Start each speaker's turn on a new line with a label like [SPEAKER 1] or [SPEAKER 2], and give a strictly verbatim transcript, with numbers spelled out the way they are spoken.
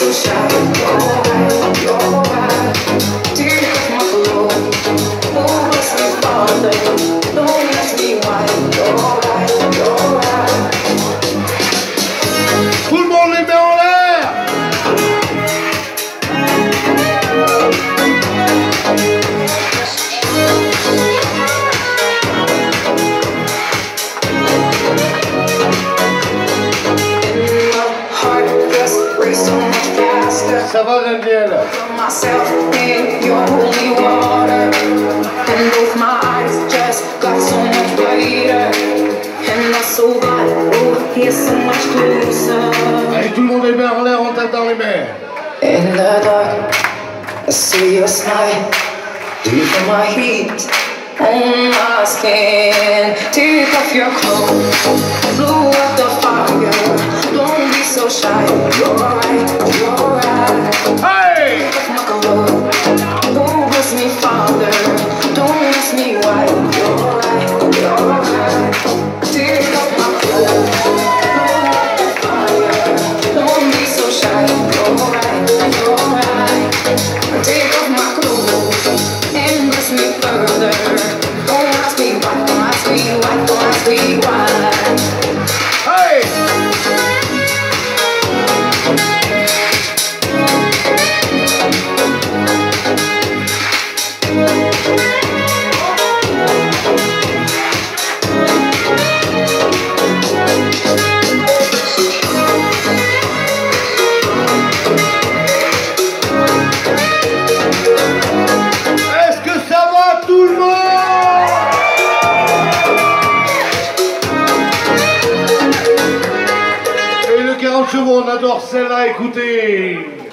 [SPEAKER 1] so shy. You're right, you're right. Take off my clothes. Don't ask me father. Don't ask me why. You're right, you're right.
[SPEAKER 2] Tout le monde les met en l'air. Ça va, Daniel?
[SPEAKER 1] Myself in your holy water, and both my eyes just got so much brighter, and my soul got oh, here so much closer.
[SPEAKER 2] Allez, tout le monde les met en l'air, on t'attend les mains.
[SPEAKER 1] In the dark, I see your smile. Do you feel my heat on my skin? Take off your clothes, blow up the fire. Don't be so shy. You're right, you're right.
[SPEAKER 2] Hey!
[SPEAKER 1] Don't ask me father. Don't ask me why. You're right, you're right. Take off my clothes, blow up the fire. Don't be so shy. You're right, you're right. Take off my clothes and ask me further. Don't ask me why. Don't ask me why. Don't ask me why.
[SPEAKER 2] Hey! Est-ce que ça va tout le monde? Et le quarante chevaux, on adore celle-là, écoutez.